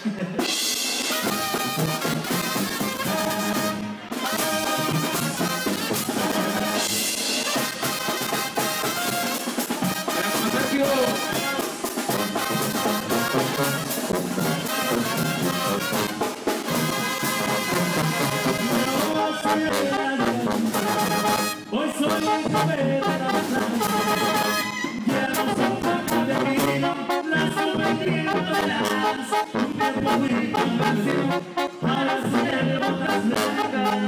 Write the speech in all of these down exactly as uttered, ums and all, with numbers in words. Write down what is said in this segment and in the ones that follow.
Hoy soy el joven de la playa, ya no son tantas de vino, las subvencionadas, un tiempo muy convención, para ser otras largas.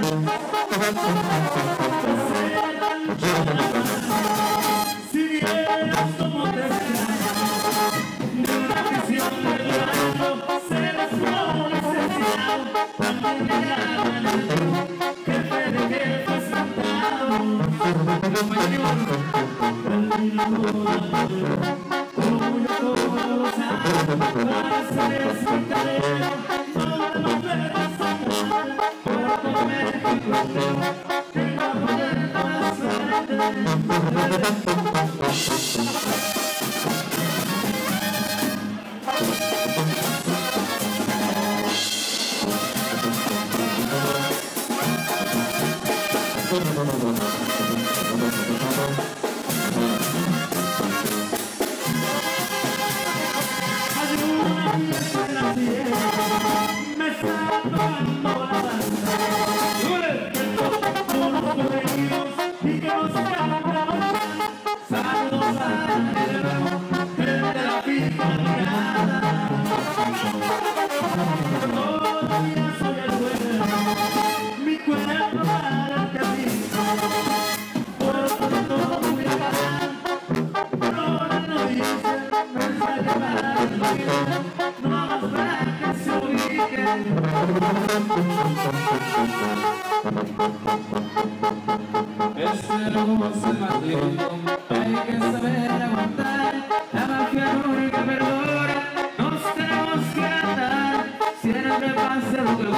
Si vieras como te extraño, de una prisión de verano, serás como licenciado, también me llaman el jefe de jefes cantado. Compañero, como yo todos los años, para ser escritorero, no me verás amar, por comer y comer, tengo a poner toda suerte. Me está tomando la danza, que todos los corridos y que nos cantamos. Saludos al hermano, el de la piconiada. Todavía soy el dueño, mi cuerpo para el camino. Por tanto voy a ganar, pero no dice, no sale para el baile. No más para que se ubique. Este lobo es el maldito, hay que saber aguantar. La mafia nunca perdona, nos tenemos que andar. Siempre pasa lo que